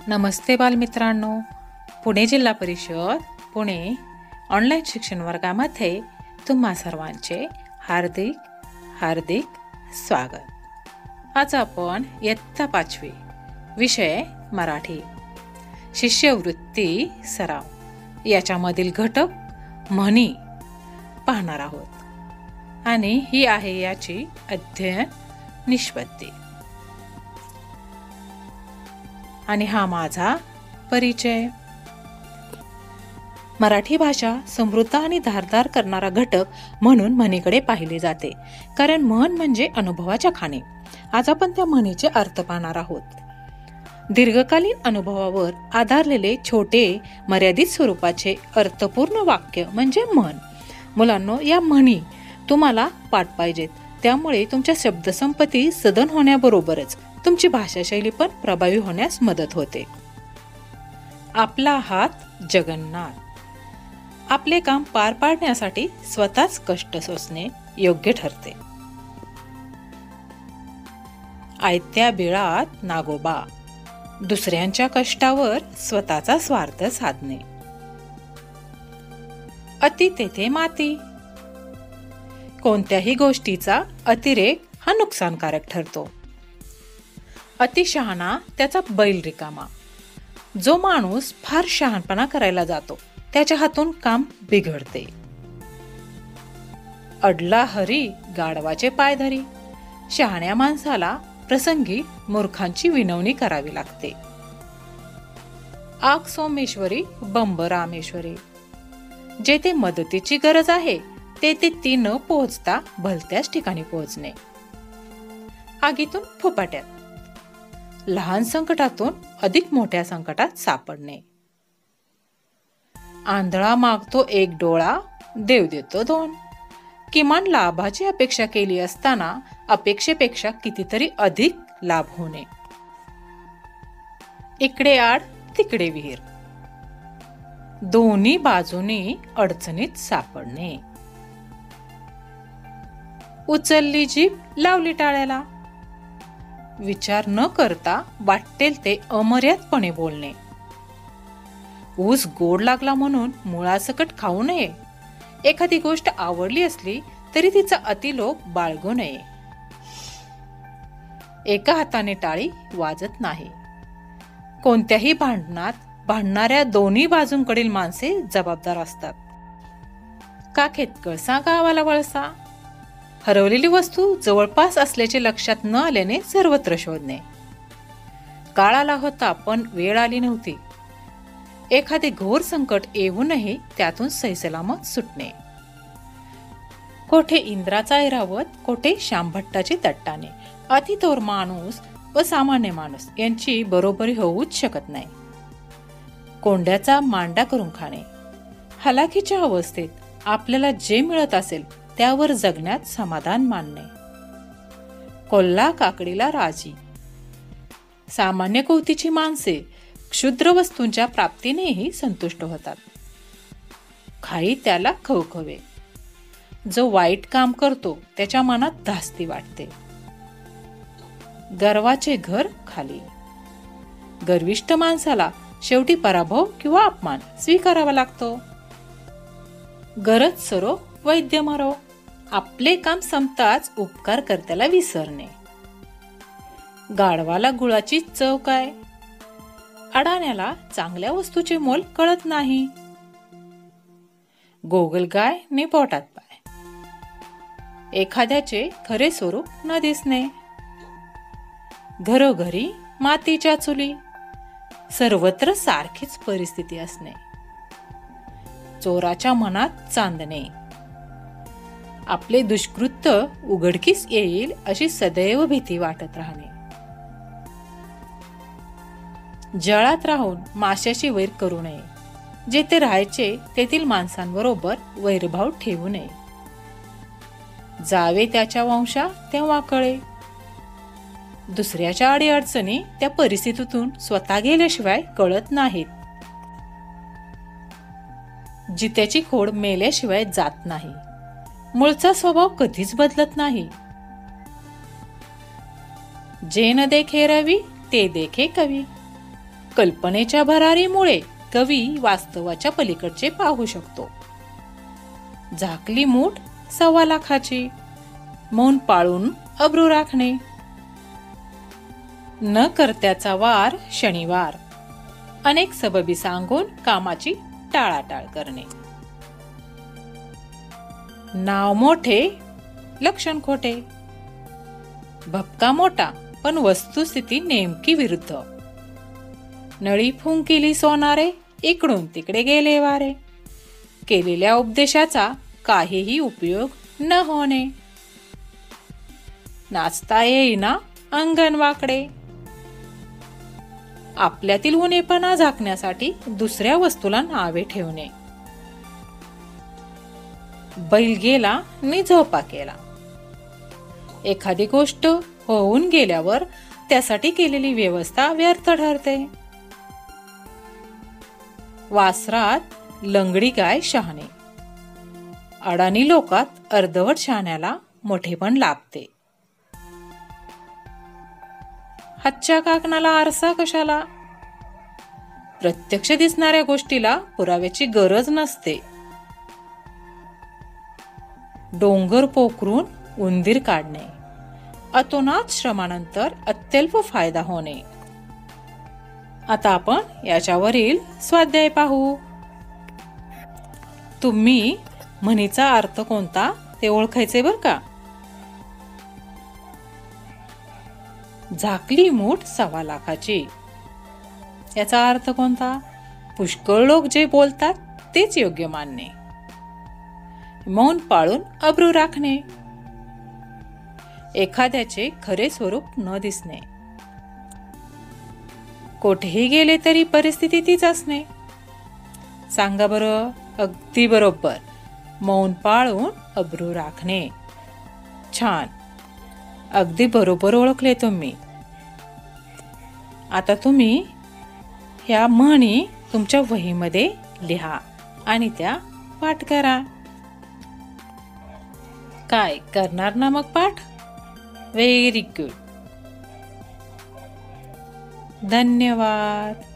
नमस्ते बालमित्रांनो, पुणे जिल्हा परिषद पुणे ऑनलाईन शिक्षण वर्गामध्ये तुम्हा सर्वांचे हार्दिक हार्दिक स्वागत। आज आपण इयत्ता 5वी विषय मराठी शिष्यवृत्ती सराव याच्यामधील घटक म्हणी पाहणार आहोत आणि ही आहे याची अध्ययन निष्पत्ती। आणि हा माझा परिचय। मराठी भाषा समृद्ध आणि धारदार करणारा घटक म्हणून म्हणीकडे पाहिले जाते, कारण म्हण म्हणजे अनुभवाच्या खाणी। आज आपण त्या म्हणीचे अर्थ पाहणार आहोत। दीर्घकालीन अनुभवावर आधारलेले छोटे मर्यादित स्वरूपाचे अर्थपूर्ण वाक्य म्हणजे म्हण। मुलांनो, या म्हणी तुम्हाला पाठ पाहिजेत, त्यामुळे तुमच्या शब्दसंपत्ती सधन होण्याबरोबरच तुमची भाषाशैली पण प्रभावी होण्यास मदत होते। आपला हात जगन्नाथ। आपले काम पार पाडण्यासाठी स्वतःच कष्ट सोसणे योग्य ठरते। आयत्या बिळात नागोबा। दुसऱ्यांच्या कष्टावर स्वतःचा स्वार्थ साधणे। अति तेथे माती। कोणत्याही गोष्टीचा अतिरेक हा नुकसानकारक ठरतो। अतिशहाणा त्याचा बैल रिकामा। जो माणूस फार शहाणपणा करायला जातो त्याच्या हातून काम बिघडते। अडला हरी गाढवाचे पाय धरी। शहाण्या माणसाला प्रसंगी मूर्खांची विनवणी करावी लागते। आग सोमेश्वरी बंब रामेश्वरी। जेथे मदतीची गरज आहे तेथे ती न पोहोचता भलत्याच ठिकाणी पोहोचणे। आगीतून फुपाट्यात। लहान संकटातून अधिक मोठ्या संकटात सापडणे। आंधळा मागतो एक डोळा, देव देतो दोन। किमान लाभाची अपेक्षा केली असताना अपेक्षेपेक्षा कितीतरी अधिक लाभ होणे। इकडे आड तिकडे विहीर। दोन्ही बाजूनी अडचणीत सापडणे। उचलली जीभ लावली टाळ्याला। विचार न करता वाटेल ते अमर्यादपणे बोलणे। ऊस गोड लागला म्हणून मुळासकट खाऊ नये। एखादी गोष्ट आवडली असली तरी तिचा अतिलोभ बाळगू नये। एका हाताने टाळी वाजत नाही। कोणत्याही भांडणात भांडणाऱ्या दोन्ही बाजूंकडील माणसे जबाबदार असतात। काखेत कळसा गावाला वळसा। हरवलेली वस्तू जवळपास असल्याचे लक्षात न आल्याने सर्वत्र शोधणे। काळ आला होता पण वेळ आली नव्हती। एखादे घोर संकट येऊनही त्यातून सैसलामत सुटणे। कोठे इंद्राचा ऐरावत, कोठे शामभट्टाची तट्टाने। अतिथोर माणूस व सामान्य माणूस यांची बरोबरी होऊच शकत नाही। कोंड्याचा मांडा करून खाणे। हलाखीच्या अवस्थेत आपल्याला जे मिळत असेल त्यावर जगण्यात समाधान मानणे। कोल्हा काकडीला राजी। सामान्य कोवतीची माणसे क्षुद्र वस्तूंच्या प्राप्तीनेही संतुष्ट होतात। खाई त्याला खवखवे। जो वाईट काम करतो त्याच्या मनात धास्ती वाटते। गर्वाचे घर खाली। गर्विष्ठ माणसाला शेवटी पराभव किंवा अपमान स्वीकारावा लागतो। गरज सरो वैद्य मरो। आपले काम संपताच उपकार कर्त्याला विसरणे। गाढवाला गुळाची चव काय। अडाण्याला चांगल्या वस्तूचे मोल कळत नाही। गोगलगाय ने पोटात पाय। एखाद्याचे खरे स्वरूप न दिसणे। घरोघरी मातीच्या चुली। सर्वत्र सारखीच परिस्थिती असणे। चोराच्या मनात चांदणे। आपले दुष्कृत्य उघडकीस येईल अशी सदैव भीती वाटत राहणे। जळात राहून माशाशी वैर करू नये। जेथे राहायचे तेथील माणसांबरोबर वैरभाव ठेवू नये। जावे त्याच्या वंशा तेव्हा कळे। दुसऱ्याच्या अडीअडचणी त्या परिस्थितीतून स्वतः गेल्याशिवाय कळत नाहीत। जित्याची खोड मेल्याशिवाय जात नाही। मूळचा स्वभाव कधीच बदलत नाही। जे न देखे रवी ते देखे कवी। कल्पनेच्या भरारीमुळे कवी वास्तवाच्या पलीकडचे पाहू शकतो. झाकली मूठ 1.25 लाखाची, मौन पाळून अब्रू राखणे. न करत्याचा वार शनिवार, अनेक सबबी सांगून कामाची टाळाटाळ करणे. नाव मोठे लक्षण खोटे, भपका मोठा पण वस्तुस्थिती नेमकी विरुद्ध. नळी फुंकिली सोनारे, इकडून तिकडे गेले वारे. केलेल्या उपदेशाचा काहीही उपयोग न होणे. नाचता येईना अंगण वाकडे. आपल्यातील उणेपणा झाकण्यासाठी दुसऱ्या वस्तूला नावे ठेवणे. बैल गेला नि झोपा केला. एखादी गोष्ट होऊन गेल्यावर त्यासाठी केलेली व्यवस्था व्यर्थ ठरते. वासरात लंगडी गाय शहाणे, अडाणी लोकात अर्धवट शहाण्याला मोठेपण लाभते. हातच्या काकणाला आरसा कशाला, प्रत्यक्ष दिसणाऱ्या गोष्टीला पुराव्याची गरज नसते. डोंगर पोखरून उंदीर काढणे, अतोनात श्रमानंतर अत्यल्प फायदा होणे. आता आपण याच्यावरील स्वाध्याय पाहू. तुम्ही म्हणीचा अर्थ कोणता ते ओळखायचे बर का. झाकली मूठ 1.25 लाखाची, याचा अर्थ कोणता. पुष्कळ लोक जे बोलतात तेच योग्य मानणे. मौन पाळून अब्रू राखणे, एखाद्याचे खरे स्वरूप न दिसणे. कोठेही गेले तरी परिस्थिती तीच असणे. सांगा बरं. अगदी बरोबर. मौन पाळून अब्रू राखणे. छान, अगदी बरोबर ओळखले तुम्ही. आता तुम्ही ह्या म्हणी तुमच्या वहीमध्ये लिहा आणि त्या पाठ करा. काय करणार ना मग पाठ? Very good. धन्यवाद.